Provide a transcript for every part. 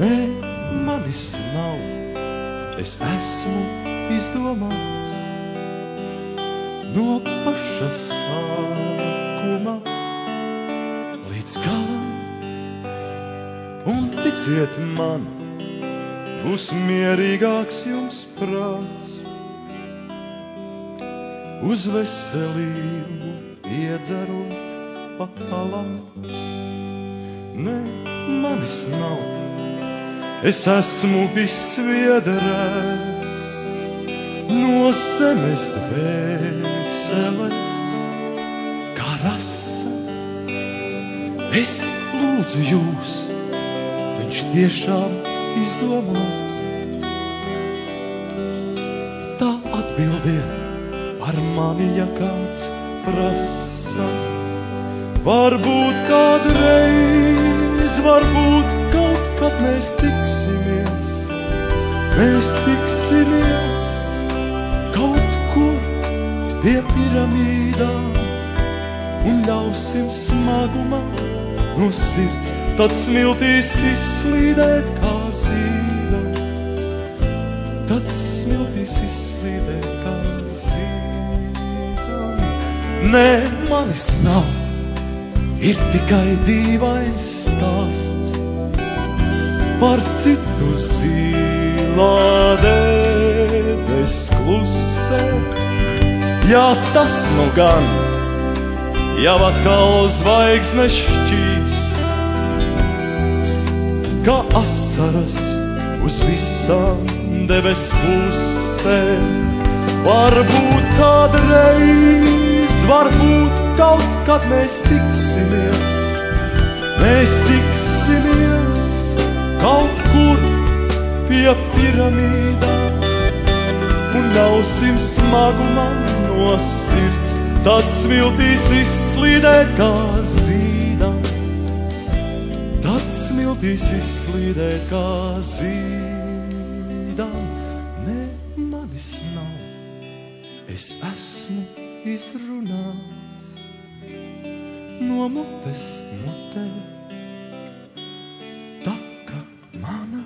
Nē, manis nav, es esmu izdomāts no paša sākuma līdz galam. Un ticiet man, būs mierīgāks jums prāts, uz veselību iedzerot pa alam. Nē, manis nav, es esmu izsviedrēts no zemes dvēseles, kā rasa. Es lūdzu jūs, viņš tiešām izdomāts. Tā atbildiet par mani, ja kāds prasa. Varbūt kādreiz, varbūt kaut kad mēs tiksimies. Mēs tiksimies kaut kur pie piramīdām un ļausim smagumā no sirds tad smiltīs izslīdēt kā zīdam. Tad smiltīs izslīdēt kā zīdam. Nē, manis nav, ir tikai dīvains stāsts par citu zilā debes klusē. Jā, tas nu gan jau atkal zvaigznes šķīst, kā asaras uz visām debes pusēm. Varbūt kādreiz, varbūt kaut kad mēs tiksimies. Mēs tiksimies kaut kur pie piramīdām un ļausim smagumam no sirds tad smiltīs izslīdēt kā zīdam. Tad smiltīs izslīdēt kā zīdam. Nē, manis nav, es esmu izrunāts no mutes mutē. Tā kā mana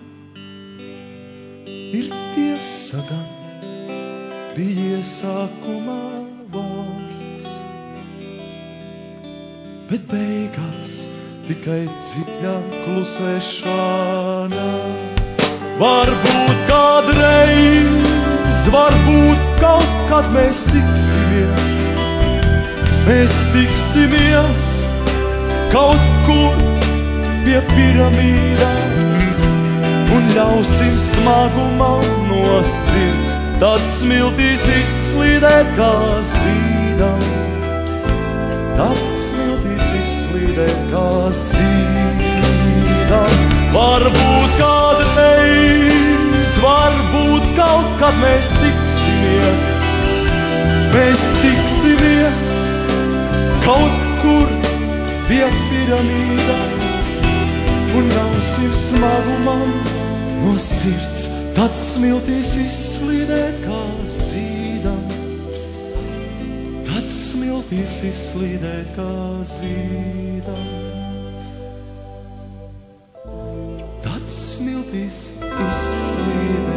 ir tiesa gan, bija iesākumā vārds, bet beigās tikai dziļā klusēšana. Varbūt kādreiz, varbūt kaut kad mēs tiksimies. Mēs tiksimies kaut kur pie piramīdām un ļausim smagumam no sirds tad smiltīs izslīdēt kā zīdam. Tad smiltīs izslīdēt kā zīdam. Varbūt kādreiz, varbūt kaut kad mēs tiksimies. Mēs tiksimies kaut kur pie piramīdām un ļausim smagumam no sirds tad smiltīs izslīdēt kā zīdam. Tad smiltīs izslīdēt kā zīdam. Tad smiltīs izslīdēt